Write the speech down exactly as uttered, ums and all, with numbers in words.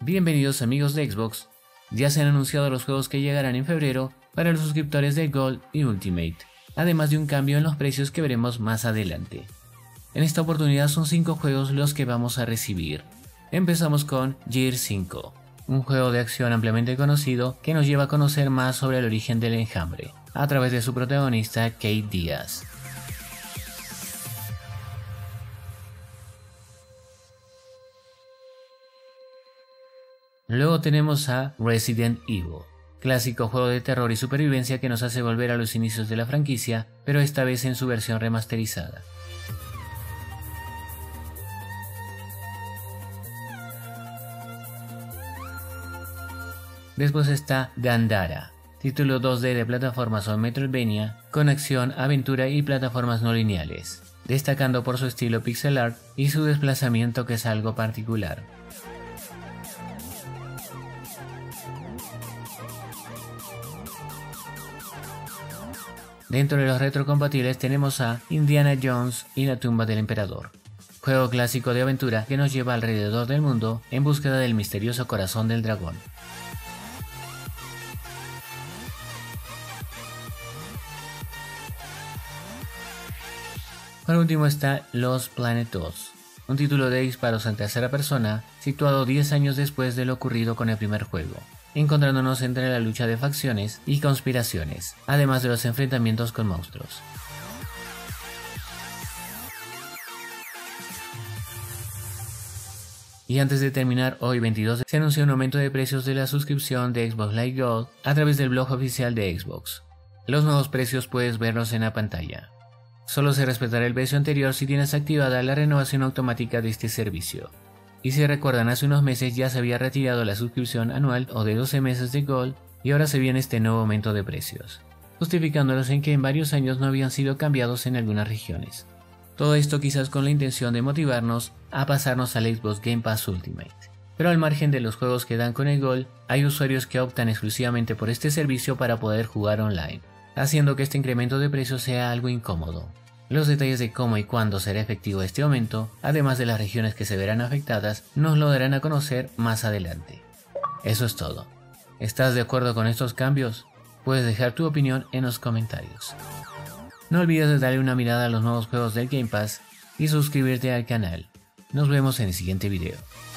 Bienvenidos amigos de Xbox, ya se han anunciado los juegos que llegarán en febrero para los suscriptores de Gold y Ultimate, además de un cambio en los precios que veremos más adelante. En esta oportunidad son cinco juegos los que vamos a recibir. Empezamos con Gear cinco, un juego de acción ampliamente conocido que nos lleva a conocer más sobre el origen del enjambre, a través de su protagonista Cade Diaz. Luego tenemos a Resident Evil, clásico juego de terror y supervivencia que nos hace volver a los inicios de la franquicia, pero esta vez en su versión remasterizada. Después está Gandara, título dos D de plataformas o Metroidvania, con acción, aventura y plataformas no lineales, destacando por su estilo pixel art y su desplazamiento que es algo particular. Dentro de los retrocompatibles tenemos a Indiana Jones y la tumba del emperador, juego clásico de aventura que nos lleva alrededor del mundo en búsqueda del misterioso corazón del dragón. Por último está Lost Planet dos, un título de disparos en tercera persona situado diez años después de lo ocurrido con el primer juego, encontrándonos entre la lucha de facciones y conspiraciones, además de los enfrentamientos con monstruos. Y antes de terminar, hoy veintidós se anunció un aumento de precios de la suscripción de Xbox Live Gold a través del blog oficial de Xbox. Los nuevos precios puedes verlos en la pantalla. Solo se respetará el precio anterior si tienes activada la renovación automática de este servicio. Y si recuerdan, hace unos meses ya se había retirado la suscripción anual o de doce meses de Gold y ahora se viene este nuevo aumento de precios, justificándolos en que en varios años no habían sido cambiados en algunas regiones. Todo esto quizás con la intención de motivarnos a pasarnos al Xbox Game Pass Ultimate. Pero al margen de los juegos que dan con el Gold, hay usuarios que optan exclusivamente por este servicio para poder jugar online, haciendo que este incremento de precios sea algo incómodo. Los detalles de cómo y cuándo será efectivo este aumento, además de las regiones que se verán afectadas, nos lo darán a conocer más adelante. Eso es todo. ¿Estás de acuerdo con estos cambios? Puedes dejar tu opinión en los comentarios. No olvides de darle una mirada a los nuevos juegos del Game Pass y suscribirte al canal. Nos vemos en el siguiente video.